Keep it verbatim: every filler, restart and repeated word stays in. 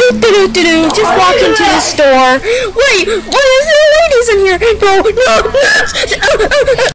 Just walk into the store. Wait, why is there ladies in here? No, no, no.